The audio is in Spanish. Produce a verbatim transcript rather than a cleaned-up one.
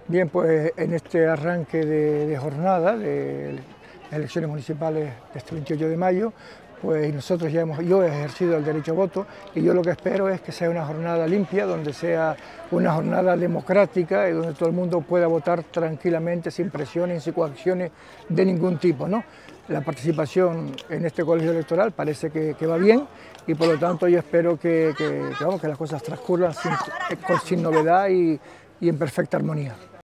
Bien, pues en este arranque de, de jornada de elecciones municipales de este veintiocho de mayo, pues nosotros ya hemos, yo he ejercido el derecho a voto y yo lo que espero es que sea una jornada limpia, donde sea una jornada democrática y donde todo el mundo pueda votar tranquilamente, sin presiones, sin coacciones de ningún tipo, ¿no? La participación en este colegio electoral parece que, que va bien y por lo tanto yo espero que, que, que, vamos, que las cosas transcurran sin, sin novedad y, y en perfecta armonía.